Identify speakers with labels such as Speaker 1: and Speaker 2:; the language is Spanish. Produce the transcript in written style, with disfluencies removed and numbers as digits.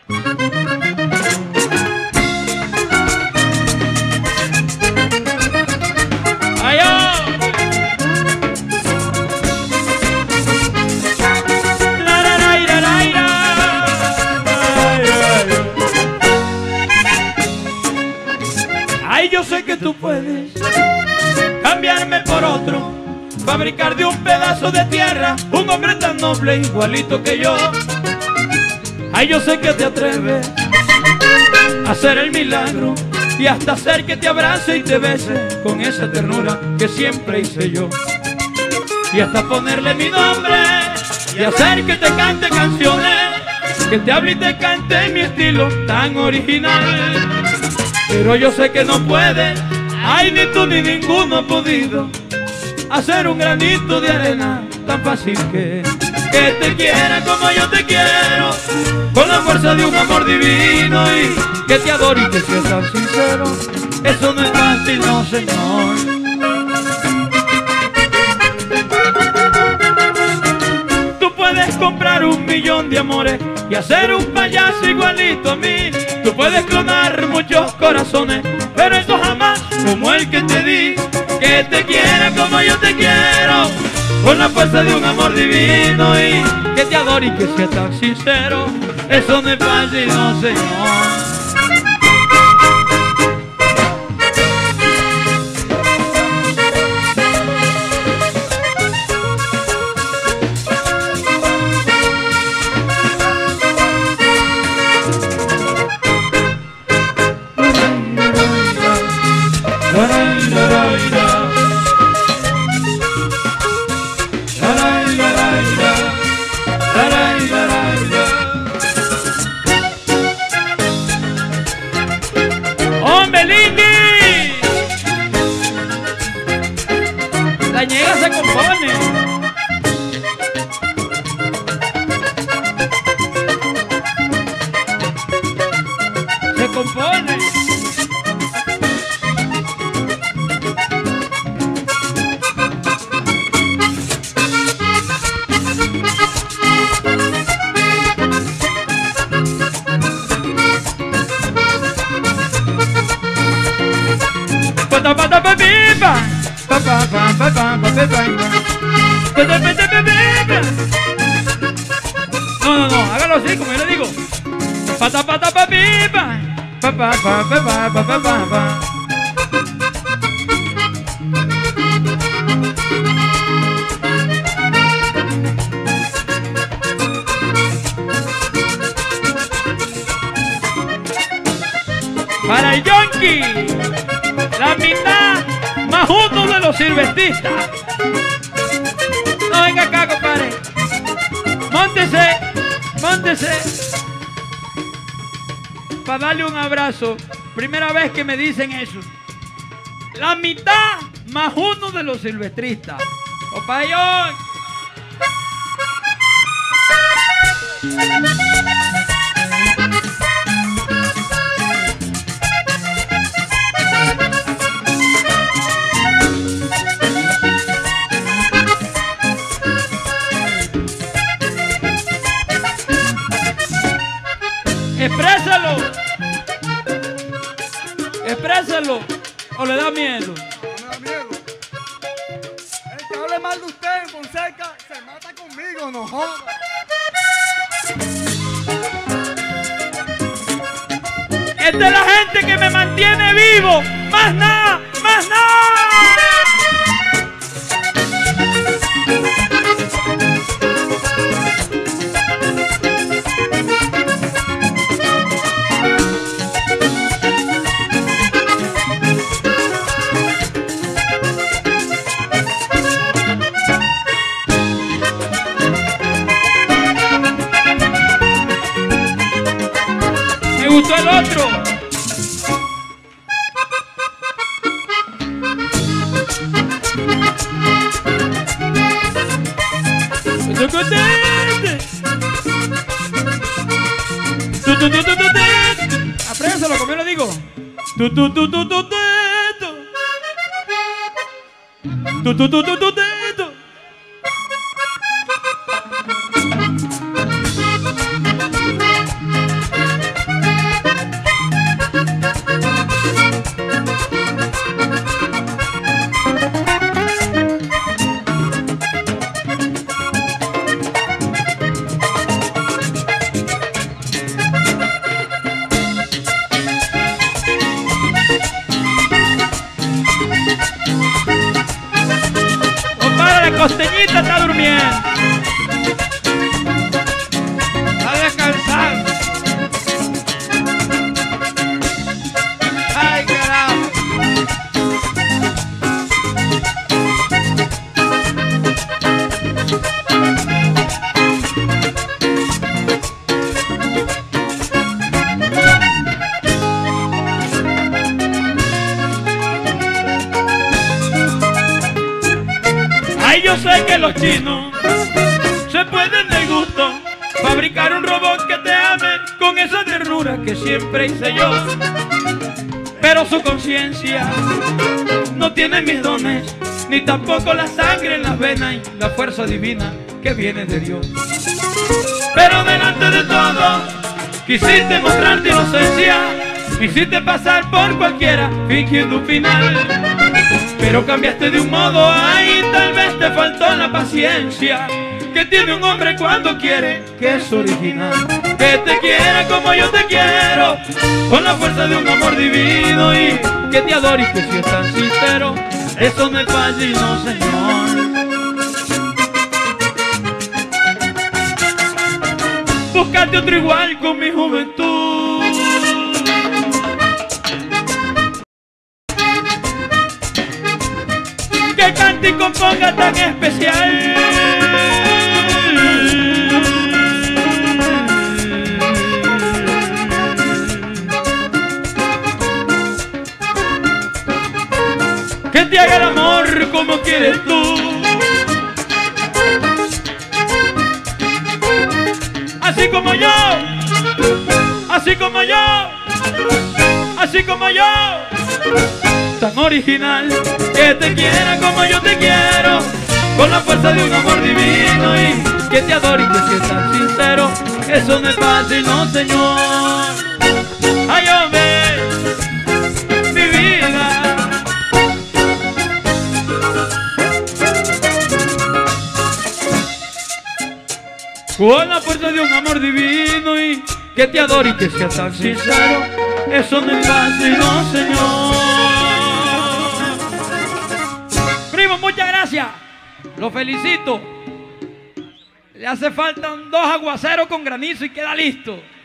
Speaker 1: Ay, yo sé que tú puedes cambiarme por otro, fabricar de un pedazo de tierra un hombre tan noble igualito que yo. Ay, yo sé que te atreves a hacer el milagro y hasta hacer que te abrace y te bese con esa ternura que siempre hice yo, y hasta ponerle mi nombre y hacer que te cante canciones, que te hable y te cante en mi estilo tan original. Pero yo sé que no puedes, ay, ni tú ni ninguno ha podido hacer un granito de arena tan fácil que te quiera como yo te quiero, con la fuerza de un amor divino, y que te adore y que sea tan sincero. Eso no es fácil, no, señor. Tú puedes comprar 1.000.000 de amores y hacer un payaso igualito a mí. Tú puedes clonar muchos corazones, pero eso jamás como el que te di. Que te quiera como yo te quiero, con la fuerza de un amor divino, y que te adore y que sea tan sincero. Eso no es fácil, no, señor. ¡Hombre, Lindy! La ñega se compone. Se compone. No, hágalo así como yo le digo. Para el yonki, la mitad más uno de los silvestristas. No, venga acá, compadre. Móntese, móntese. Para darle un abrazo. Primera vez que me dicen eso. La mitad más uno de los silvestristas. Compadre yonki. ¡Exprésalo! ¡Exprésalo! ¿O le da miedo?
Speaker 2: No me da miedo. El que hable mal de usted en Fonseca se mata conmigo, no joda.
Speaker 1: Es de la gente que me mantiene vivo. ¡Más nada! ¡Más nada! Me gustó el otro. Apréndaselo como yo le digo. sé que los chinos se pueden de gusto fabricar un robot que te ame con esa ternura que siempre hice yo. Pero su conciencia no tiene mis dones, ni tampoco la sangre en las venas y la fuerza divina que viene de Dios. Pero delante de todo quisiste mostrar tu inocencia, me hiciste pasar por cualquiera fingiendo un final. Pero cambiaste de un modo, ay, tal vez te faltó la paciencia que tiene un hombre cuando quiere, que es original. Que te quiera como yo te quiero, con la fuerza de un amor divino, y que te adore y que si es tan sincero, eso no es fácil, no, señor. Buscate otro igual con mi juventud, que cante y componga tan especial, que te haga el amor como quieres tú, así como yo, así como yo, así como yo, tan original. Que te quiera como yo te quiero, con la fuerza de un amor divino, y que te adore y que si es tan sincero, eso no es fácil, no, señor. Ay, hombre, mi vida. Con la fuerza de un amor divino, y que te adore y que sea tan sincero, eso no es fácil, no, señor. Primo, muchas gracias, lo felicito. Le hace falta 2 aguaceros con granizo y queda listo.